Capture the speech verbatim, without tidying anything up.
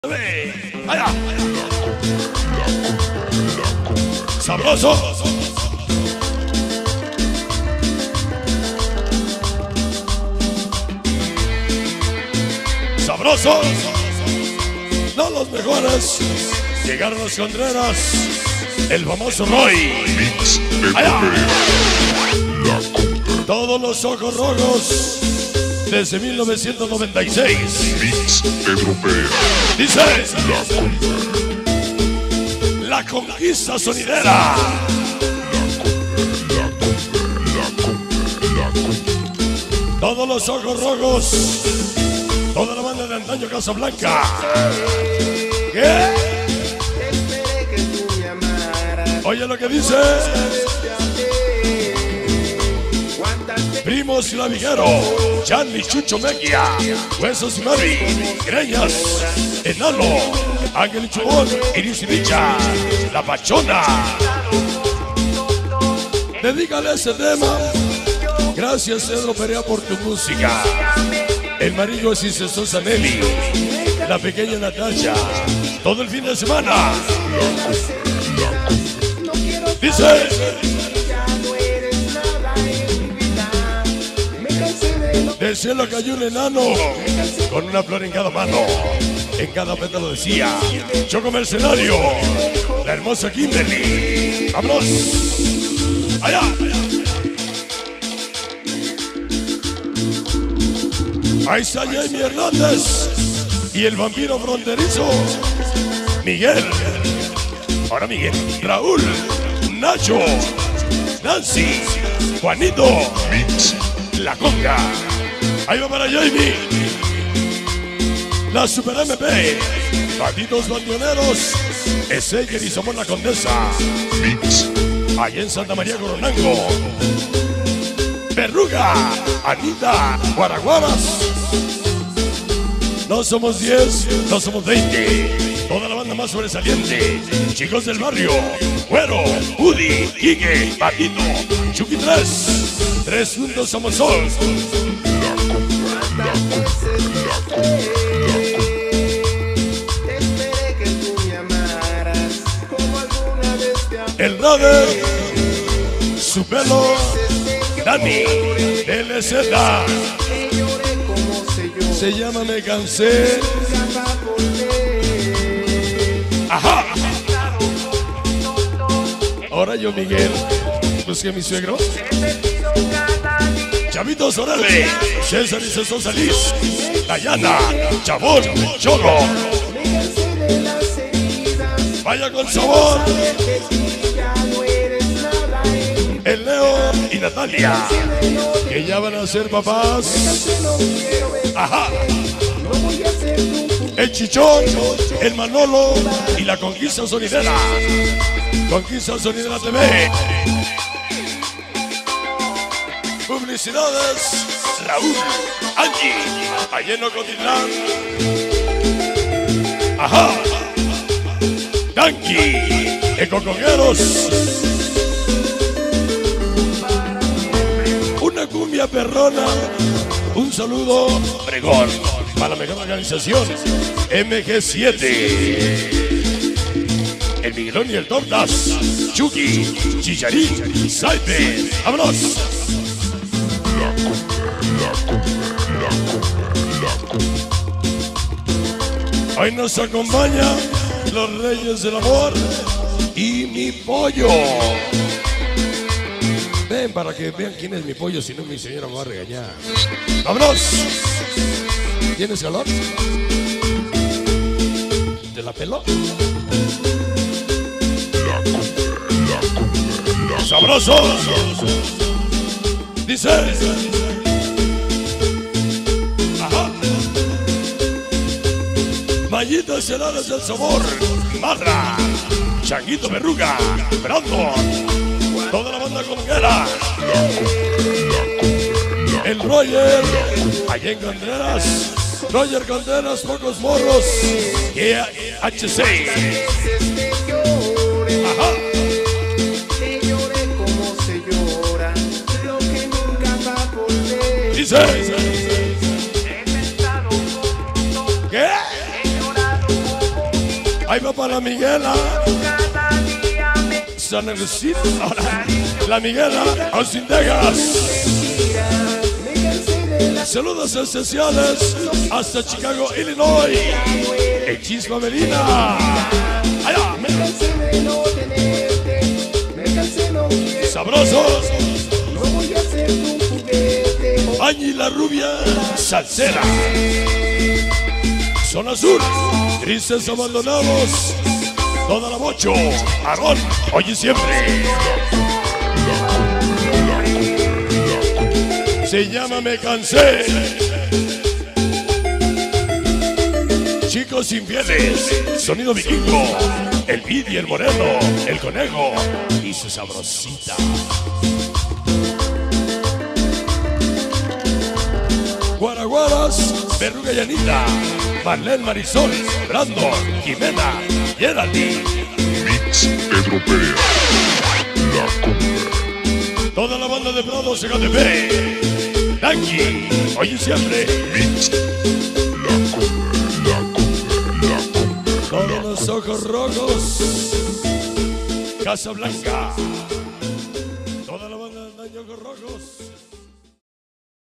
Allá. Sabroso. Sabroso. No los mejores. Llegaron los Contreras. El famoso Roy. Allá. Todos los ojos rojos. Desde mil novecientos noventa y seis. Mix Europea. Dice La Conquista Sonidera. Todos los ojos rojos. Toda la banda de antaño Casablanca. ¿Qué? Oye lo que dice Primos Clavijero, Charlie Chucho Mequia, Huesos y Mari, Greñas, Enano, Ángel y Chubón, Iris y Richa, La Pachona. Dedícale ese tema. Gracias, Cedro Perea, por tu música. El Marillo es Sosa Nelly, La Pequeña Natalia, todo el fin de semana. Dice del cielo cayó un enano con una flor en cada mano, en cada pétalo decía Choco Mercenario, la hermosa Kimberly. ¡Vámonos! ¡Allá! Ahí está Jamie Hernández y el vampiro fronterizo Miguel. Ahora Miguel, Raúl, Nacho, Nancy, Juanito, Mix La Conga. Ahí va para Jamie. La Super M P. Patitos Bandioneros. Ezequiel y Somos la Condesa. Mix. Allá en Santa María Coronango. Perruga. Anita. Guaraguaras. No somos diez, no somos veinte. Toda la banda más sobresaliente. Chicos del barrio. Güero, Woody, Quique, Patito, Chucky tres. Tres juntos somos sol. El Rade, su pelo, Dani, L Z. Se llama Me Cansé. Ajá. Ahora yo, Miguel, busqué a mi suegro. Chavitos, órale. César y César Salís. Dayana, Chabón, Cholo. Vaya con sabor. El Leo y Natalia, que ya van a ser papás. Ajá. El Chichón, el Manolo y la Conquista Sonidera. Conquista Sonidera T V. Publicidades, Raúl, Angie, allá en Ocotitlán. Ajá. Yankee, Ecocongueros. Una cumbia perrona. Un saludo, Pregón, para la mejor organización, M G siete. El Miguelón y el Tortas, Chucky, Chicharín, Saipe. ¡Vámonos! Hoy nos acompaña los Reyes del Amor y Mi Pollo. Ven para que vean quién es Mi Pollo, si no mi señora me va a regañar. ¡Vámonos! ¿Tienes calor? ¿Te la peló? ¡Sabroso! Dice. Ajá. Mallitas heladas del sabor. Marra. Changuito Berruga. Brandon. Toda la banda conguera. El Roger. Allá en Contreras. Roger Contreras, pocos morros. Y H C. Ajá. Dice. ¿Qué? Ahí va para la Miguela. San Agustín. Ahora, la Miguela. Austin, Texas. Saludos especiales hasta Chicago, Illinois. El Chispa Medina. Allá. Sabrosos. Añi la rubia salsera. Zona Sur. Tristes abandonados. Toda la Bocho. Aarón. Oye siempre. Se llama Me Cansé. Chicos infieles. Sonido vikingo. El Vidi, el Moreno, el Conejo y su sabrosita. Guaraguaras, Verruga y Anita, Marlene, Marisol, Brandon, Jimena, Geraldine. Mix Pedro Pérez. La Cumbia. Toda la banda de Prado, C G T P. Danky, oye siempre. Mix. La Cumbia, la Cumbia, la Cumbia. Todos los ojos rojos. Casa Blanca. Toda la banda de ojos rojos.